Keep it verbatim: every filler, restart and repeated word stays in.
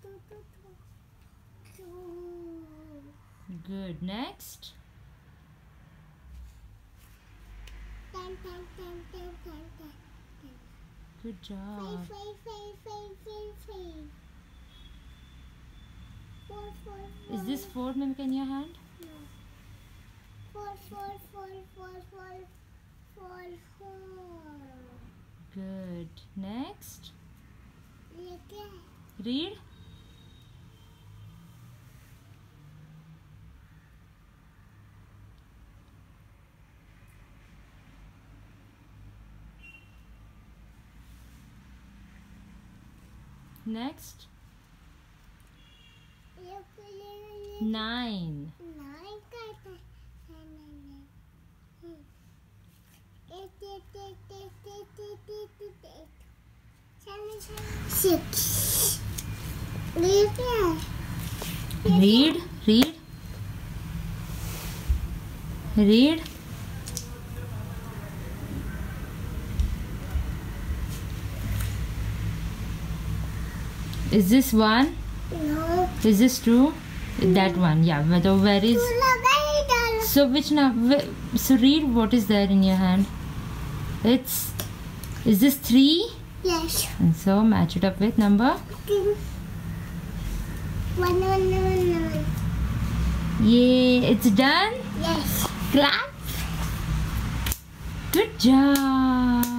Good. Next. Good job. Is this four, Mimika, in your hand? No. Four, four, four, four, four, four, four. Good. Next. Okay. Read. Next. Nine. Six. Read. Read. Read. Read. Is this one? No. Is this two? That one, yeah. But where is? So which now? So read what is there in your hand. It's. Is this three? Yes. And so match it up with number. One, one, one, one. Yay! It's done. Yes. Clap. Good job.